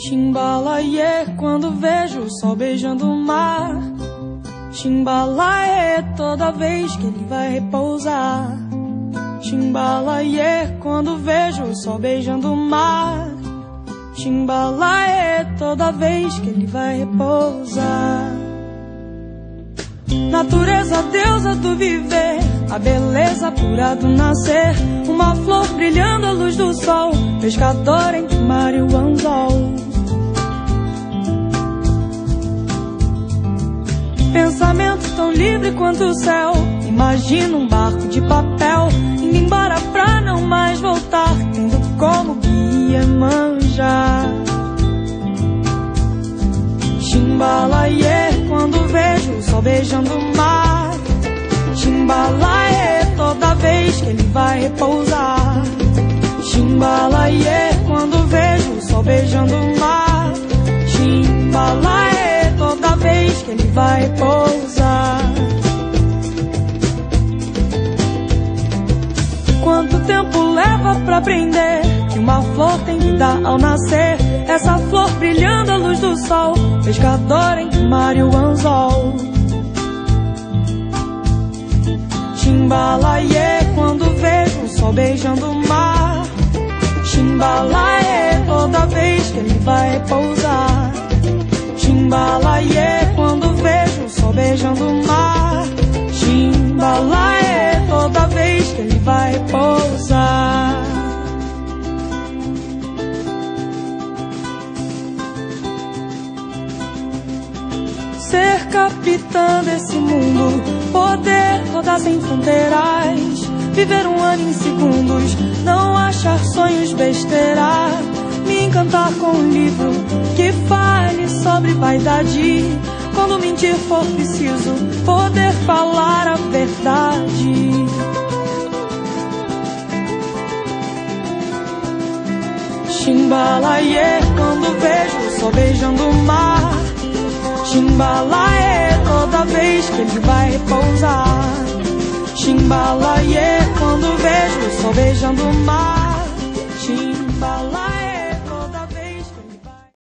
Chimbalaie, quando vejo o sol beijando o mar. Chimbalaie, toda vez que ele vai repousar. Chimbalaie, quando vejo o sol beijando o mar. Chimbalaie, toda vez que ele vai repousar. Natureza, deusa do viver, a beleza pura do nascer. Uma flor brilhando à luz do sol, pescador entre o mar e o anzol. Pensamento tão livre quanto o céu. Imagina um barco de papel indo embora pra não mais voltar, tendo como guia Iemanjá. Chimbalaie, quando vejo o sol beijando o mar. Chimbalaie, toda vez que ele vai repousar. Chimbalaie, quando vejo o sol beijando o mar. Chimbalaie, toda vez que ele vai repousar. Quanto tempo leva pra aprender que uma flor tem vida ao nascer? Essa flor brilhando à luz do sol, pescador entre o mar e o anzol. Chimbalaie, quando vejo o sol beijando o mar. Chimbalaie, toda vez que ele vai repousar. Chimbalaie, quando vejo o sol beijando o mar. Chimbalaie, toda vez que ele vai repousar. Ser capitã desse mundo, poder rodar sem fronteiras, viver um ano em segundos, não achar sonhos besteira. Me encantar com um livro que fale sobre vaidade. Quando mentir for preciso, poder falar a verdade. Chimbalaie, quando vejo o sol beijando o mar. Chimbalaie, toda vez que ele vai repousar. Chimbalaie, quando vejo o sol beijando o mar.